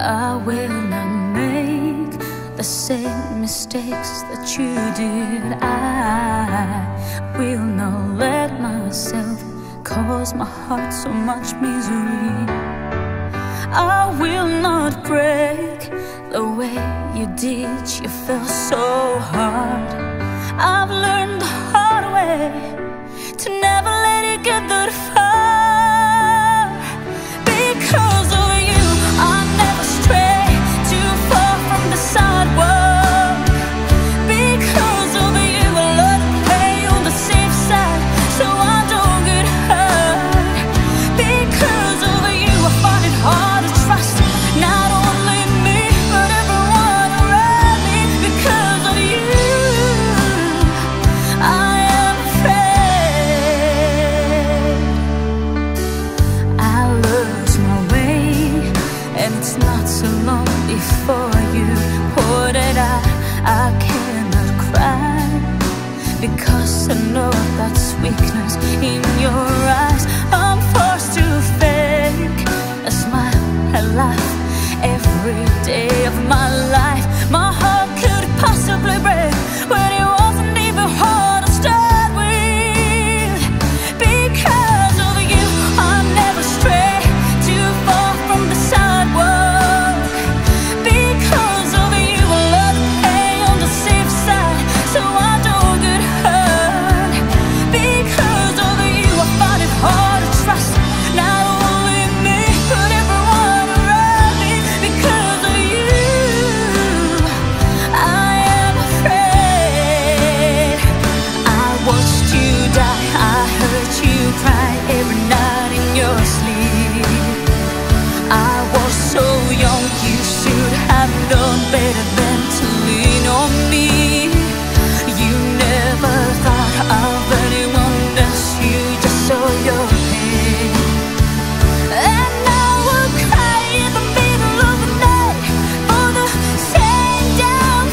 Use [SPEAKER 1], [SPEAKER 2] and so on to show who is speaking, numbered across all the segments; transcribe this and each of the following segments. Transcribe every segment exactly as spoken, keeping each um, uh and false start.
[SPEAKER 1] I will not make the same mistakes that you did. I will not let myself cause my heart so much misery. I will not break the way you did. You fell so hard. I've learned the hard way to never let it get that far. Because of you, I never stray too far from the sidewalk. Because of you, I learn to play on the safe side so I don't get hurt. Because of you, I find it hard to trust not only me but everyone around me. Because of you, I am afraid. I lost my way, and it's not so long before you pointed out I cannot cry, because I know that's weakness in your eyes. I'm forced to fake a smile, a laugh every day of my life. My heart could possibly break when it wasn't even hard to start with. Because of you, I never stray too far from the sidewalk. Because of you, I learn to play on the safe side so I don't get hurt. Because of you, I find it hard to trust not only me but everyone around me. Because of you, I am afraid. I watched you die, I heard you cry every night in your sleep. I was so young, you should have known better than to lean on me. You never thought of anyone else, you just saw your pain. And I would cry in the middle of the night for the same damn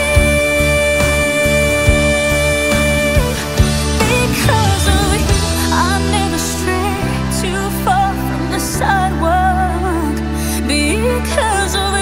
[SPEAKER 1] thing. Because of you, I never strayed too far from the sidewalk. Because of